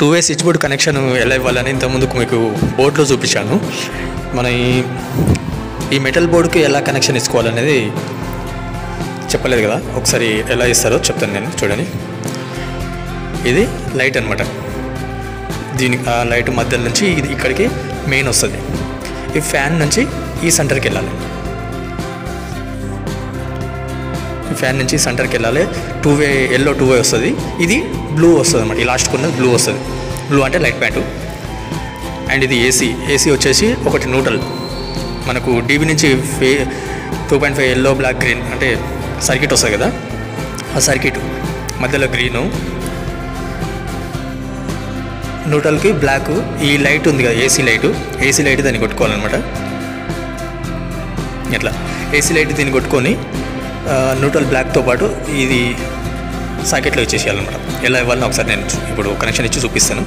Two way switchboard connection ఎలా ఇవ్వాలని ఇంతకుముందుకు మీకు బోర్డులో చూపించాను. మన ఈ మెటల్ బోర్డుకి ఎలా కనెక్షన్ ఇచ్చుకోవాలనేది చెప్పలేదు కదా, ఒకసారి ఎలా ఇస్తారో చెప్తాను నేను. చూడండి, ఇది లైట్ అనమాట. దీనికి ఆ లైట్ మధ్యలో నుంచి ఇది ఇక్కడికి మెయిన్ వస్తుంది. ఈ ఫ్యాన్ నుంచి ఈ సెంటర్కి వెళ్ళాలి. ఈ ఫ్యాన్ నుంచి సెంటర్కి వెళ్ళాలి. Two way yellow two way వస్తుంది. ఇది బ్లూ వస్తుంది అనమాట. ఈ లాస్ట్కి ఉన్నది బ్లూ వస్తుంది. బ్లూ అంటే లైట్ ప్యాంటు. అండ్ ఇది ఏసీ వచ్చేసి ఒకటి న్యూట్రల్. మనకు డీబీ నుంచి 2.5 ఎల్లో బ్లాక్ గ్రీన్ అంటే సర్క్యూట్ వస్తుంది కదా, ఆ సర్క్యూట్ మధ్యలో గ్రీను, న్యూట్రల్కి బ్లాక్. ఈ లైట్ ఉంది కదా ఏసీ లైట్ దాన్ని కొట్టుకోవాలన్నమాట. ఇట్లా ఏసీ లైట్ దీన్ని కొట్టుకొని న్యూట్రల్ బ్లాక్తో పాటు ఇది సాకెట్లో ఇచ్చేసేయాలన్నమాట. ఎలా ఇవ్వాలని ఒకసారి నేను ఇప్పుడు కనెక్షన్ ఇచ్చి చూపిస్తాను.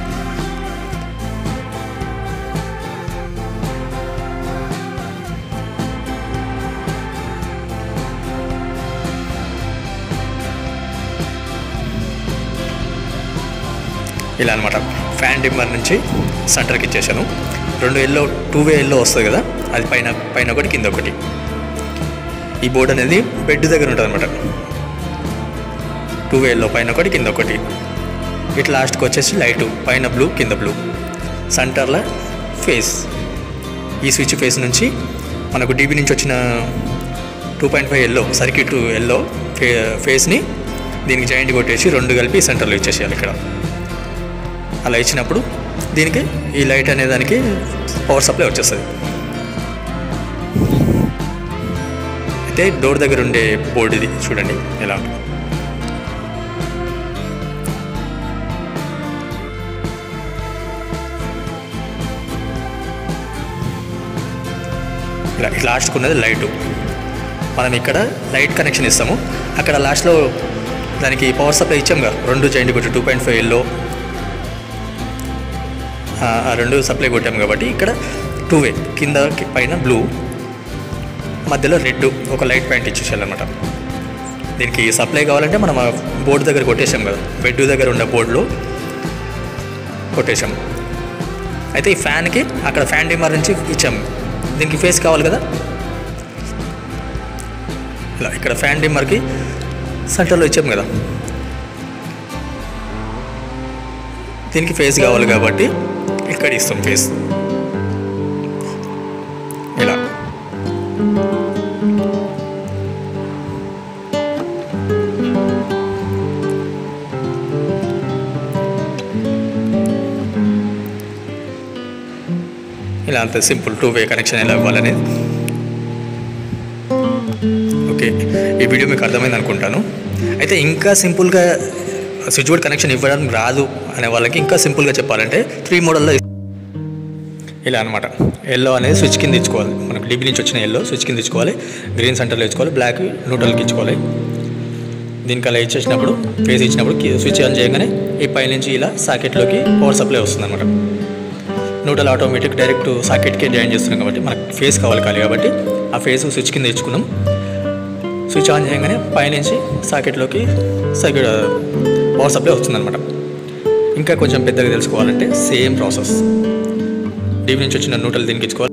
ఇలా అనమాట. ఫ్యాన్ డిమ్మర్ నుంచి సెంటర్కి ఇచ్చేసాను. 2 ఎల్లో 2 వే ఎల్లో వస్తుంది కదా, అది పైన ఒకటి కింద ఒకటి. ఈ బోర్డు అనేది బెడ్ దగ్గర ఉంటుంది అనమాట. 2 వే ఎల్లో పైన ఒకటి కింద ఒకటి. ఇట్లా లాస్ట్కి వచ్చేసి లైటు, పైన బ్లూ కింద బ్లూ. సెంటర్లో ఫేస్, ఈ స్విచ్ ఫేస్ నుంచి మనకు డీబీ నుంచి వచ్చిన 2.5 ఎల్లో సర్క్యూట్ ఎల్లో ఫేస్ని దీనికి జాయింట్ కొట్టేసి 2 కలిపి సెంటర్లో ఇచ్చేసేయాలి ఇక్కడ. అలా ఇచ్చినప్పుడు దీనికి ఈ లైట్ అనే దానికి పవర్ సప్లై వచ్చేస్తుంది. అయితే డోర్ దగ్గర ఉండే బోర్డు ఇది చూడండి ఎలా ఉంటుంది. ఇలా లాస్ట్కి ఉన్నది లైటు. మనం ఇక్కడ లైట్ కనెక్షన్ ఇస్తాము, అక్కడ లాస్ట్లో దానికి పవర్ సప్లై ఇచ్చాము కదా, 2 జాయింట్ కొట్టి 2.5 ఎల్లో ఆ 2 సప్లై కొట్టాము కాబట్టి ఇక్కడ 2 వే కింద పైన బ్లూ, మధ్యలో రెడ్ ఒక లైట్ ప్యాంట్ ఇచ్చేసాలన్నమాట. దీనికి సప్లై కావాలంటే మనం ఆ బోర్డు దగ్గర కొట్టేసాం కదా, బెడ్ దగ్గర ఉన్న బోర్డులో కొట్టేసాం. అయితే ఈ ఫ్యాన్కి అక్కడ ఫ్యాన్ డిమ్మర్ నుంచి ఇచ్చాము. దీనికి ఫేస్ కావాలి కదా, ఇలా ఇక్కడ ఫ్యాన్ డిమ్మర్కి సెంటర్లో ఇచ్చాము కదా, దీనికి ఫేస్ కావాలి కాబట్టి ఇక్కడ ఇస్తాం ఫేస్. ఇలా ఇలా అంత సింపుల్ 2 వే కనెక్షన్ ఎలా ఇవ్వాలనేది. ఓకే, ఈ వీడియో మీకు అర్థమైంది అనుకుంటాను. అయితే ఇంకా సింపుల్గా స్విచ్ బోర్డ్ కనెక్షన్ ఇవ్వడం రాదు అనే వాళ్ళకి ఇంకా సింపుల్గా చెప్పాలంటే 3 మోడల్లో ఇలా అనమాట. ఎల్లో అనేది స్విచ్ కింద ఇచ్చుకోవాలి. మనకు డీబీ నుంచి వచ్చిన ఎల్లో స్విచ్ కింద ఇచ్చుకోవాలి, గ్రీన్ సెంటర్లో ఇచ్చుకోవాలి, బ్లాక్ న్యూట్రల్కి ఇచ్చుకోవాలి. దీనికి అలా ఇచ్చేసినప్పుడు ఫేస్ ఇచ్చినప్పుడు స్విచ్ ఆన్ చేయగానే ఈ పైనుంచి ఇలా సాకెట్లోకి పవర్ సప్లై వస్తుంది అనమాట. న్యూట్రల్ ఆటోమేటిక్ డైరెక్ట్ సాకెట్కే జాయిన్ చేస్తున్నాం కాబట్టి మనకు ఫేస్ కావాలి కాబట్టి ఆ ఫేస్ స్విచ్ కింద ఇచ్చుకున్నాం. స్విచ్ ఆన్ చేయగానే పైనుంచి సాకెట్లోకి పవర్ సప్లై వస్తుందన్నమాట. ఇంకా కొంచెం పెద్దగా తెలుసుకోవాలంటే సేమ్ ప్రాసెస్. డీబీ నుంచి వచ్చిన న్యూట్రల్ దీనికి ఇచ్చుకోవాలి.